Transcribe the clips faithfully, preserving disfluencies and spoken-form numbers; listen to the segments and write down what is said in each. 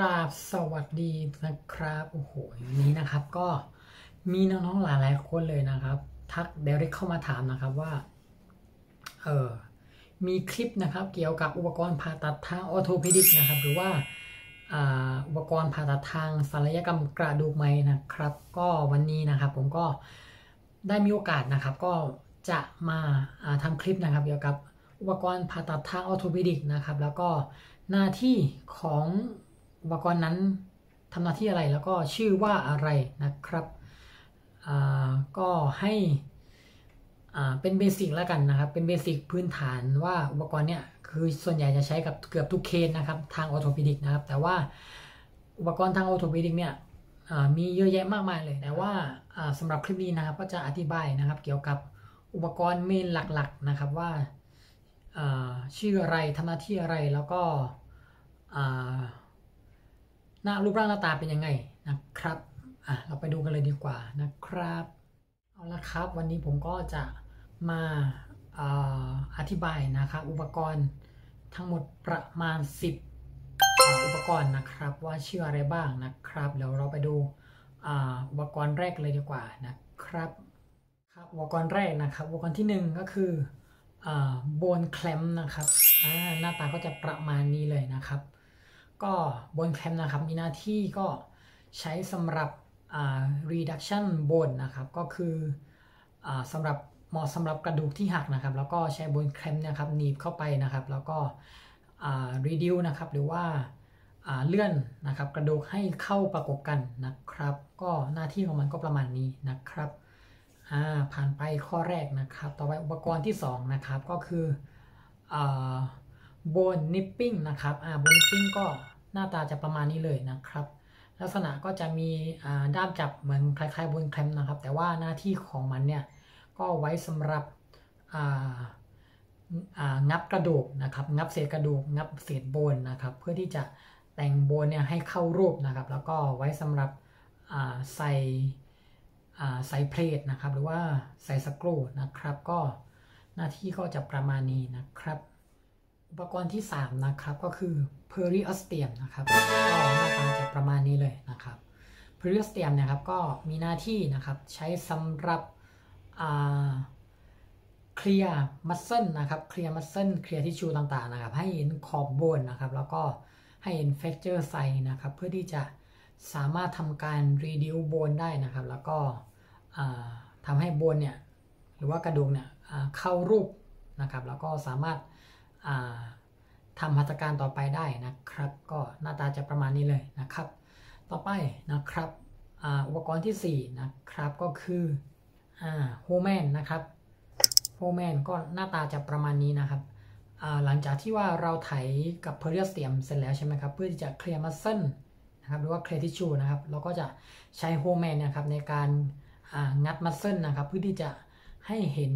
ราบสวัสดีนะครับโอ้โหวันนี้นะครับก็มีน้องๆหลายๆคนเลยนะครับทักเดเรกเข้ามาถามนะครับว่าเออมีคลิปนะครับเกี่ยวกับอุปกรณ์ผ่าตัดทางออร์โทเพดิกนะครับหรือว่าอุปกรณ์ผ่าตัดทางศัลยกรรมกระดูกไหมนะครับก็วันนี้นะครับผมก็ได้มีโอกาสนะครับก็จะมาทำคลิปนะครับเกี่ยวกับอุปกรณ์ผ่าตัดทางออร์โทเพดิกนะครับแล้วก็หน้าที่ของอุปกรณ์นั้นทำหน้าที่อะไรแล้วก็ชื่อว่าอะไรนะครับก็ให้เป็นเบสิกแล้วกันนะครับเป็นเบสิกพื้นฐานว่าอุปกรณ์เนี่ยคือส่วนใหญ่จะใช้กับเกือบทุกเคสนะครับทางออร์โทเพดิกนะครับแต่ว่าอุปกรณ์ทางออร์โทเพดิกเนี่ยมีเยอะแยะมากมายเลยแต่ว่าสำหรับคลิปนี้นะครับก็จะอธิบายนะครับเกี่ยวกับอุปกรณ์เมนหลักๆนะครับว่าชื่ออะไรทำหน้าที่อะไรแล้วก็หน้ารูปร่างหน้าตาเป็นยังไงนะครับอ่ะเราไปดูกันเลยดีกว่านะครับเอาละครับวันนี้ผมก็จะมาอธิบายนะครับอุปกรณ์ทั้งหมดประมาณสิบอุปกรณ์นะครับว่าชื่ออะไรบ้างนะครับเดี๋ยวเราไปดูอุปกรณ์แรกเลยดีกว่านะครับครับอุปกรณ์แรกนะครับอุปกรณ์ที่หนึ่งก็คือโบนแคลมนะครับหน้าตาก็จะประมาณนี้เลยนะครับก็โบนแคลมนะครับมีหน้าที่ก็ใช้สำหรับ reduction bone นะครับก็คือสำหรับเหมาะสำหรับกระดูกที่หักนะครับแล้วก็ใช้โบนแคลมนะครับหนีบเข้าไปนะครับแล้วก็ reduce นะครับหรือว่าเลื่อนนะครับกระดูกให้เข้าประกบกันนะครับก็หน้าที่ของมันก็ประมาณนี้นะครับผ่านไปข้อแรกนะครับต่อไปอุปกรณ์ที่สองนะครับก็คือโบนนิปปิ้งนะครับโบนนิปปิ้งก็หน้าตาจะประมาณนี้เลยนะครับลักษณะก็จะมีด้ามจับเหมือนคล้ายๆโบนแคลมนะครับแต่ว่าหน้าที่ของมันเนี่ยก็ไว้สำหรับงับกระดูกนะครับงับเศษกระดูกงับเศษโบนนะครับเพื่อที่จะแต่งโบนเนี่ยให้เข้ารูปนะครับแล้วก็ไว้สำหรับใส่ใส่เพลทนะครับหรือว่าใส่สกรูนะครับก็หน้าที่ก็จะประมาณนี้นะครับอุปกรณ์ที่สามนะครับก็คือ periosteum นะครับก็หน้าตาจะประมาณนี้เลยนะครับ periosteum นะครับก็มีหน้าที่นะครับใช้สำหรับเคลียร์มัสเซิลนะครับเคลียร์มัสเซิลเคลียร์ทิชชูต่างๆนะครับให้เห็นขอบโบนนะครับแล้วก็ให้เห็น fracture site นะครับเพื่อที่จะสามารถทำการ reduce bone ได้นะครับแล้วก็ทำให้โบนเนี่ยหรือว่ากระดูกเนี่ยเข้ารูปนะครับแล้วก็สามารถทำหัตถการต่อไปได้นะครับก็หน้าตาจะประมาณนี้เลยนะครับต่อไปนะครับอุปกรณ์ที่สี่นะครับก็คือโฮแมนนะครับโฮแมนก็หน้าตาจะประมาณนี้นะครับหลังจากที่ว่าเราไถกับเพอริอสเตียมเสร็จแล้วใช่ไหมครับเพื่อที่จะเคลียร์มัสเซิลนะครับหรือว่าเคลียร์ทิชชูนะครับเราก็จะใช้โฮแมนนะครับในการงัดมัสเซิลนะครับเพื่อที่จะให้เห็น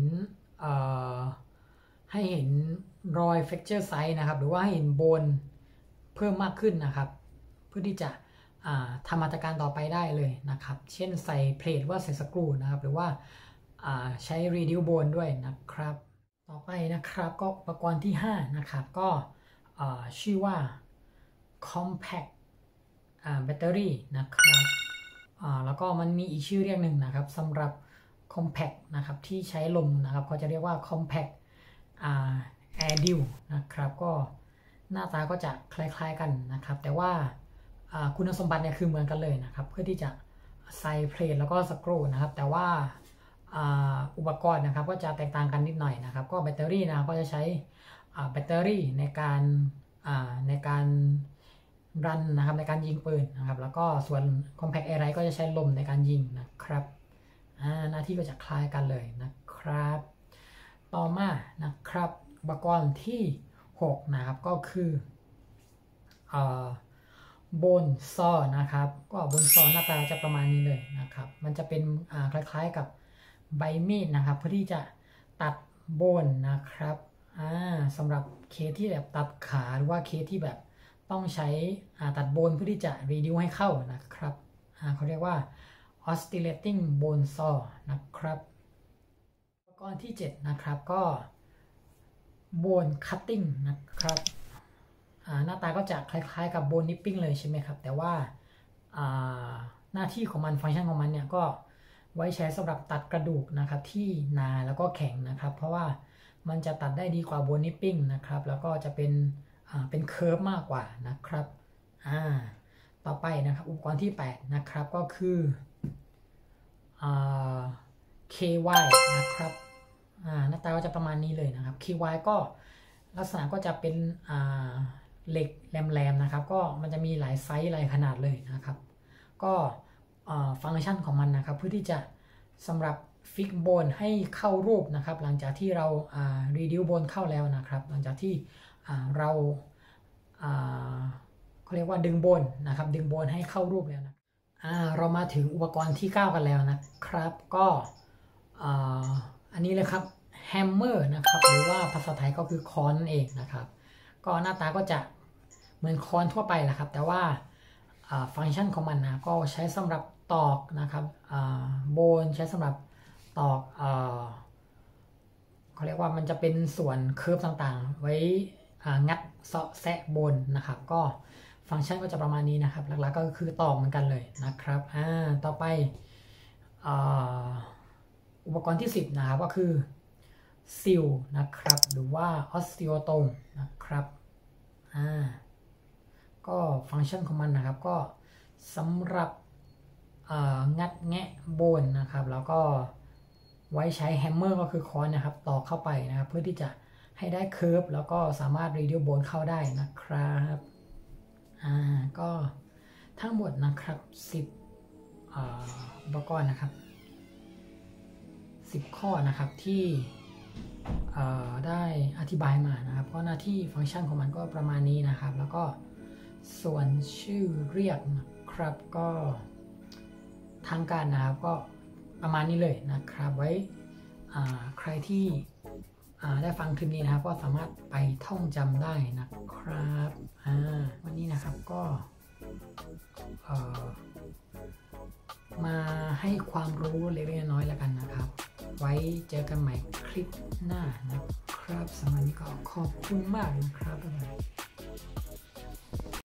ให้เห็นรอย fracture site นะครับหรือว่าให้เห็นโบนเพิ่มมากขึ้นนะครับเพื่อที่จะทำมาตรการต่อไปได้เลยนะครับเช่นใส่เพลทว่าใส่สกรูนะครับหรือว่าใช้ reduce bone ด้วยนะครับต่อไปนะครับก็อุปกรณ์ที่ห้านะครับก็ชื่อว่า compact battery นะครับแล้วก็มันมีอีกชื่อเรียกหนึ่งนะครับสำหรับ compact นะครับที่ใช้ลมนะครับเขาจะเรียกว่า compact air dew นะครับก็หน้าตาก็จะคล้ายๆกันนะครับแต่ว่าคุณสมบัติเนี่ยคือเหมือนกันเลยนะครับเพื่อที่จะใส่เพลทแล้วก็สกรูนะครับแต่ว่าอุปกรณ์นะครับก็จะแตกต่างกันนิดหน่อยนะครับก็แบตเตอรี่นะก็จะใช้แบตเตอรี่ในการในการรันนะครับในการยิงปืนนะครับแล้วก็ส่วน compact air rifle ก็จะใช้ลมในการยิงนะครับหน้าที่ก็จะคล้ายกันเลยนะครับต่อมานะครับอุปกรณ์ที่หกนะครับก็คือโบนซอนะครับก็โบนซอหน้าตาจะประมาณนี้เลยนะครับมันจะเป็นคล้ายๆกับใบมีดนะครับเพื่อที่จะตัดโบนนะครับสำหรับเคสที่แบบตัดขาหรือว่าเคสที่แบบต้องใช้ตัดโบนเพื่อที่จะ reduce ให้เข้านะครับเขาเรียกว่า oscillating bone saw นะครับอุปกรณ์ที่เจ็ดนะครับก็ bone cutting นะครับหน้าตาก็จะคล้ายๆกับ bone nipping เลยใช่ไหมครับแต่ว่าหน้าที่ของมันฟังก์ชันของมันเนี่ยก็ไว้ใช้สำหรับตัดกระดูกนะครับที่หนาแล้วก็แข็งนะครับเพราะว่ามันจะตัดได้ดีกว่า bone nipping นะครับแล้วก็จะเป็นเป็นเคิร์ฟมากกว่านะครับอ่าต่อไปนะครับอุปกรณ์ที่แปดนะครับก็คือ เค วาย นะครับหน้าตาก็จะประมาณนี้เลยนะครับ เค วาย ก็ลักษณะก็จะเป็นเหล็กแหลมๆนะครับก็มันจะมีหลายไซส์หลายขนาดเลยนะครับก็ฟังก์ชันของมันนะครับเพื่อที่จะสำหรับฟิกโบนให้เข้ารูปนะครับหลังจากที่เรารีดิวโบนเข้าแล้วนะครับหลังจากที่เราเขาเรียกว่าดึงโบนนะครับดึงโบนให้เข้ารูปแล้วนะเรามาถึงอุปกรณ์ที่เก้ากันแล้วนะครับก็อันนี้เลยครับแฮมเมอร์นะครับหรือว่าภาษาไทยก็คือค้อนนั่นเองนะครับก็หน้าตาก็จะเหมือนค้อนทั่วไปแหละครับแต่ว่าฟังก์ชันของมันนะก็ใช้สำหรับตอกนะครับโบนใช้สำหรับตอกเขาเรียกว่ามันจะเป็นส่วนเคิร์ฟต่างๆไว้งัดเสาะแซะโบนนะครับก็ฟังก์ชันก็จะประมาณนี้นะครับหลักๆก็คือตอกเหมือนกันเลยนะครับอ่าต่อไปอุปกรณ์ที่สิบนะครับก็คือซิลนะครับหรือว่าออสติโอโตมนะครับอ่าก็ฟังก์ชันของมันนะครับก็สำหรับงัดแงะโบนนะครับแล้วก็ไว้ใช้แฮมเมอร์ก็คือค้อนนะครับตอกเข้าไปนะครับเพื่อที่จะให้ได้เคิร์ฟแล้วก็สามารถรีดิวโบนเข้าได้นะครับอ่าก็ทั้งหมดนะครับสิบอุปกรณ์นะครับสิบข้อนะครับที่ได้อธิบายมานะครับก็หน้าที่ฟังก์ชันของมันก็ประมาณนี้นะครับแล้วก็ส่วนชื่อเรียกนะครับก็ทางการนะครับก็ประมาณนี้เลยนะครับไว้ใครที่ได้ฟังคลิปนี้นะครับก็สามารถไปท่องจำได้นะครับวันนี้นะครับก็มาให้ความรู้เล็กๆน้อยๆแล้วกันนะครับไว้เจอกันใหม่คลิปหน้านะครับสำหรับวันนี้ก็ขอบคุณมากนะครับ